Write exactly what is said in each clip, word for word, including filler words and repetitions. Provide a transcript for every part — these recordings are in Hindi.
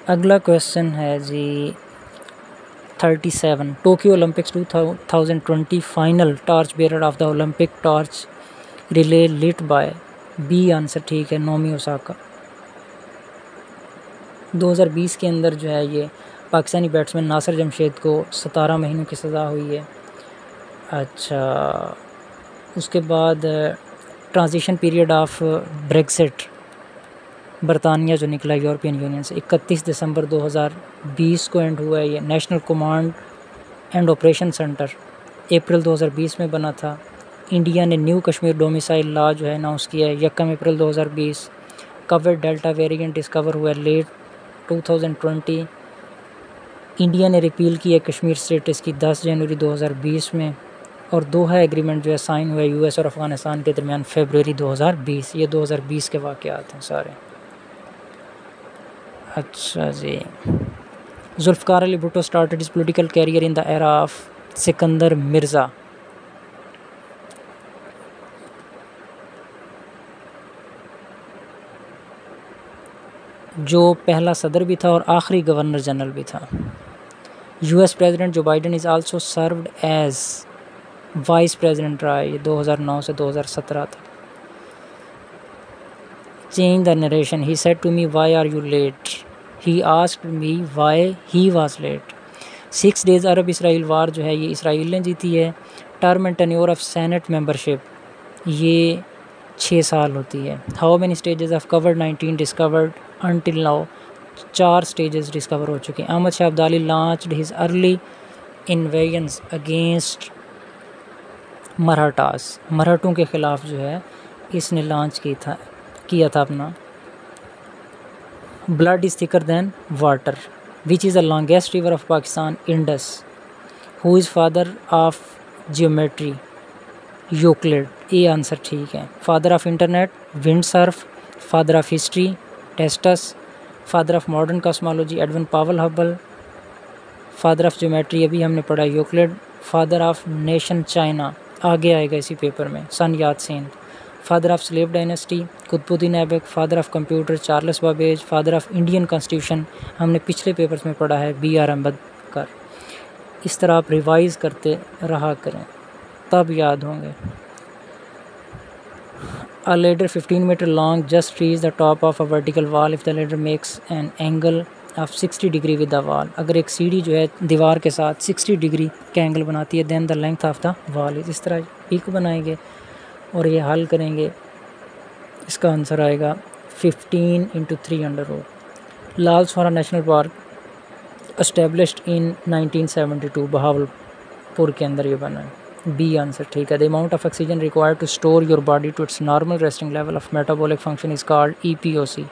अगला क्वेश्चन है जी thirty seven, Tokyo Olympics two thousand twenty final torch bearer of the Olympic torch relay lit by, B answer ठीक है नोमी ओसाका। दो हज़ार बीस के अंदर जो है ये पाकिस्तानी बैट्समैन नासिर जमशेद को सतारह महीनों की सज़ा हुई है। अच्छा, उसके बाद ट्रांजिशन पीरियड ऑफ ब्रेक्सिट, बरतानिया जो निकला यूरोपियन यूनियन से, इकतीस दिसंबर दो हज़ार बीस को एंड हुआ है ये। National command and operation centre अप्रैल दो हज़ार बीस में बना था। इंडिया ने न्यू कश्मीर डोमिसाइल लॉ जो है अनाउंस किया है यकम अप्रैल दो हज़ार बीस। कवर डेल्टा वेरिएंट डिस्कवर हुआ है late two thousand twenty. India ने रिपील की है कश्मीर स्टेटस की दस जनवरी दो हज़ार बीस में। और दोहा एग्रीमेंट जो है साइन हुआ है यूएस और अफ़गानिस्तान के दरमियान फरवरी दो हज़ार बीस। ये दो हज़ार बीस के वाक़यात हैं सारे। अच्छा जी, Zulfikar Ali Bhutto started his political career in the era of Sikandar Mirza. जो पहला सदर भी था और आखिरी गवर्नर जनरल भी था। US president Joe Biden is also served as vice president रहा है ये दो हज़ार नौ से दो हज़ार सत्रह तक। Change the narration, he said to me why are you late, he asked me why he was late. Six days Arab Israel war जो है ये इसराइल ने जीती है। Term and tenure of senate membership ये छः साल होती है। How many stages of Covid nineteen discovered until now, चार स्टेजेस डिस्कवर हो चुके हैं। Ahmad Shah Abdali launched his early invasions against Marathas, मराठों के ख़िलाफ़ जो है इसने लॉन्च की था किया था अपना। Blood is thicker than water, which is the longest river of Pakistan, Indus. Who is father of geometry, Euclid, ये आंसर ठीक है। Father of internet, Vint Cerf. Father of history, टेस्टस। Father of modern cosmology, Edwin Powell Hubble. Father of geometry अभी हमने पढ़ा Euclid. Father of nation China आगे आएगा इसी पेपर में, Sun Yat Sen. Father of slave dynasty, Qutbuddin Aibak. Father of computer, Charles Babbage. Father of Indian constitution हमने पिछले पेपर्स में पढ़ा है, बी आर अम्बेडकर। इस तरह आप रिवाइज करते रहा करें तब याद होंगे। A ladder fifteen meter long just reach the top of a vertical wall if the ladder makes an angle of sixty degree with the wall। अगर एक सीढ़ी जो है दीवार के साथ साठ डिग्री का एंगल बनाती है, then the length of the wall is। इस तरह एक बनाएंगे और ये हल करेंगे, इसका आंसर आएगा fifteen into three under root. Lal Suhanra national park established in nineteen seventy two, Bahawalpur के अंदर ये बना है, बी आंसर ठीक है। The amount of oxygen required to store your body to its normal resting level of metabolic function is called E P O C.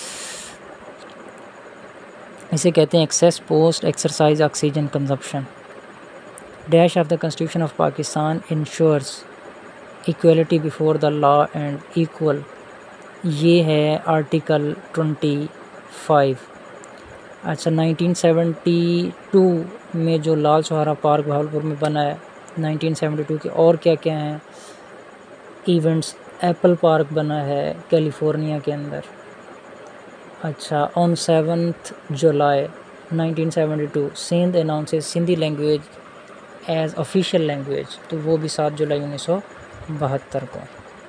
इसे कहते हैं excess post exercise oxygen consumption. Dash of the constitution of Pakistan ensures equality before the law and equal, ये है आर्टिकल ट्वेंटी फाइव। अच्छा, नाइनटीन सेवेंटी टू में जो लाल सोहरा पार्क बहावलपुर में बना है नाइनटीन सेवेंटी टू के, और क्या क्या हैं इवेंट्स, एप्पल पार्क बना है कैलिफोर्निया के अंदर। अच्छा, on seventh July nineteen seventy two Sindh announces Sindhi language as official language, तो वो भी सात जुलाई उन्नीस सौ बहत्तर को।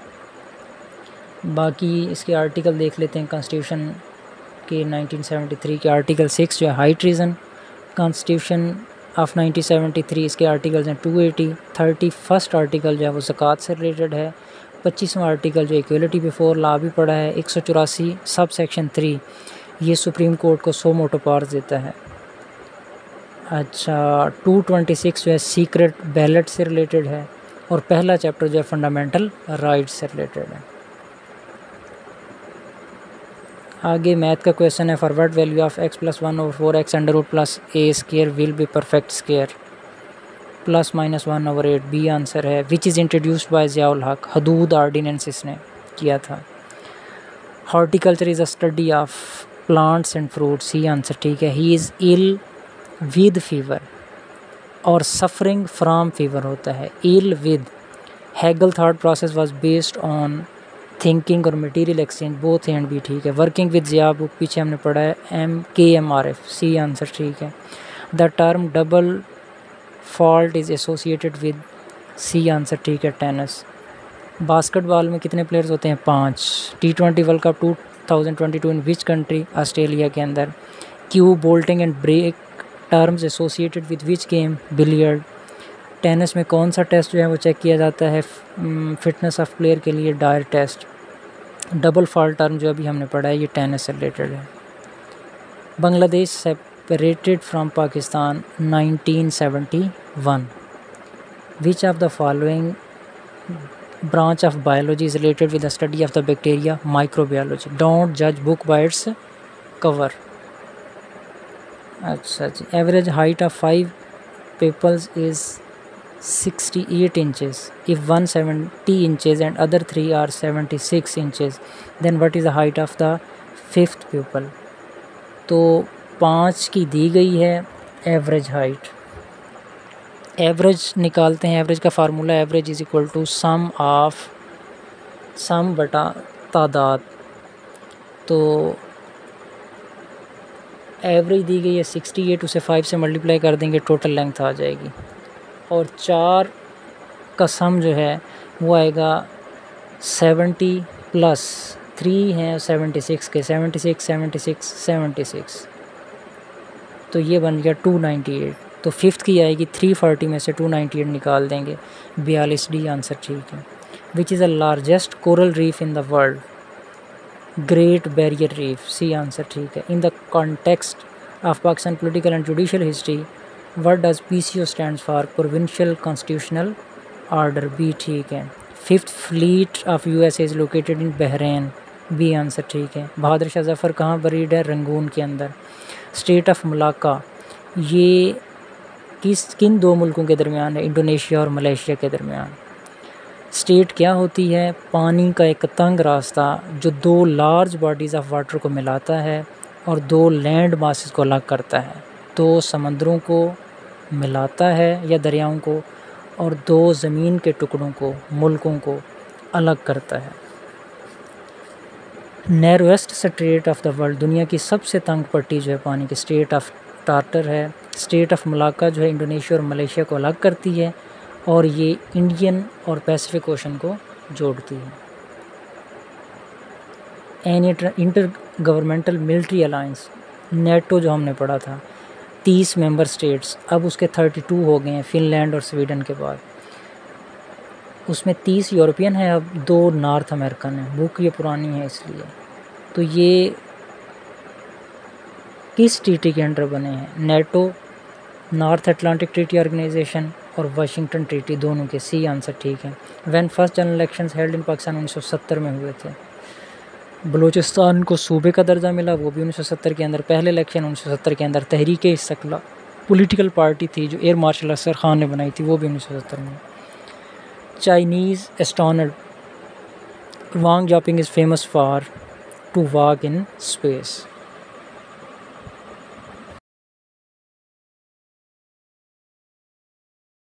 बाकी इसके आर्टिकल देख लेते हैं कॉन्स्टिट्यूशन के नाइनटीन सेवेंटी थ्री के। आर्टिकल सिक्स जो है high treason, constitution of nineteen seventy three इसके आर्टिकल्स हैं two eighty. Thirty first article जो है वो ज़कात से रिलेटेड है। पच्चीसवां आर्टिकल जो इक्वलिटी बिफोर लॉ भी पड़ा है। एक सौ चौरासी सब सेक्शन थ्री ये सुप्रीम कोर्ट को सो मोटो पावर्स देता है। अच्छा, टू ट्वेंटी सिक्स जो है सीक्रेट बैलेट से रिलेटेड है। और पहला चैप्टर जो है फंडामेंटल राइट्स से रिलेटेड है। आगे मैथ का क्वेश्चन है, for what value of x plus one over four x under root plus a square will be perfect square, plus minus one over eight, B answer है। Which is introduced by Ziaul Haq, Hudood ordinance इसने किया था। Horticulture is a study of plants and fruits, ही आंसर ठीक है। He is ill with fever और सफरिंग फ्राम फीवर होता है, ill with. Hegel thought process was based on thinking और मटेरियल एक्सचेंज बोथ एंड भी ठीक है। वर्किंग विद ज़िया बुक पीछे हमने पढ़ा है M K M R F, C answer ठीक है। The term double fault is associated with, C answer ठीक है, टेनिस। बास्केटबॉल में कितने प्लेयर्स होते हैं? पाँच। T twenty world cup two thousand twenty two in which country? Australia के अंदर। Cue bolting and break terms associated with which game? Billiard. Tennis में कौन सा टेस्ट जो है वो चेक किया जाता है फिटनेस ऑफ प्लेयर के लिए? डायर टेस्ट। डबल फॉल्ट टर्म जो अभी हमने पढ़ा है ये टेनिस से रिलेटेड है। Bangladesh separated from Pakistan nineteen seventy one. Which of the following branch of biology is related with the study of the bacteria? Microbiology. Don't judge book by its cover. अच्छा जी। Average height of five peoples is sixty eight inches. If one seventy inches and other three are seventy six inches then what is the height of the fifth people? तो पाँच की दी गई है एवरेज हाइट। एवरेज निकालते हैं। एवरेज का formula average is equal to sum of sum बटा तादाद। तो एवरेज दी गई है सिक्सटी एट, उसे फाइव से मल्टीप्लाई कर देंगे टोटल लेंथ आ जाएगी। और चार का सम जो है वो आएगा सेवेंटी प्लस थ्री हैं सेवेंटी सिक्स के, seventy six seventy six seventy six, तो ये बन गया टू नाइन्टी एट। तो फिफ्थ की आएगी थ्री फोर्टी में से टू नाइन्टी एट निकाल देंगे, बयालीस। डी आंसर ठीक है। Which is the largest coral reef in the world? Great barrier reef, C answer ठीक है। In the context of Pakistan political and judicial history what does P C O stands for? Provincial constitutional order, B ठीक है। Fifth fleet of U S A is located in Bahrain, B answer ठीक है। बहादुर शाह जफ़र कहाँ बरीड है? रंगून के अंदर। स्टेट ऑफ मलाक्का ये किस किन दो मुल्कों के दरमियान है? इंडोनेशिया और मलेशिया के दरमियान। स्टेट क्या होती है? पानी का एक तंग रास्ता जो दो लार्ज बॉडीज़ ऑफ वाटर को मिलाता है और दो लैंड मासेस को अलग करता है। दो समंदरों को मिलाता है या दरियाओं को, और दो ज़मीन के टुकड़ों को, मुल्कों को अलग करता है। Narrowest strait of the world दुनिया की सबसे तंग पट्टी जो है पानी की, स्टेट ऑफ टार्टर है। स्टेट ऑफ मलाक्का जो है इंडोनेशिया और मलेशिया को अलग करती है और ये इंडियन और पैसिफिक ओशन को जोड़ती है। An intergovernmental military alliance NATO जो हमने पढ़ा था, तीस मेंबर स्टेट्स, अब उसके थर्टी टू हो गए हैं फिनलैंड और स्वीडन के बाद। उसमें तीस यूरोपियन है, अब दो नॉर्थ अमेरिकन है। बुक ये पुरानी है इसलिए। तो ये किस ट्रीटी के अंडर बने हैं? NATO, North Atlantic treaty organisation और वाशिंगटन ट्रीटी, दोनों के, सी आंसर ठीक है। When first general elections held in Pakistan उन्नीस सौ सत्तर में हुए थे। बलूचिस्तान को सूबे का दर्जा मिला, वो भी उन्नीस सौ सत्तर के अंदर। पहले इलेक्शन उन्नीस सौ सत्तर के अंदर तहरीक इस्तक़लाल पॉलिटिकल पार्टी थी जो एयर मार्शल असर खान ने बनाई थी, वो भी उन्नीस सौ सत्तर में। Chinese astronaut Wang Yaping is famous for to walk in space.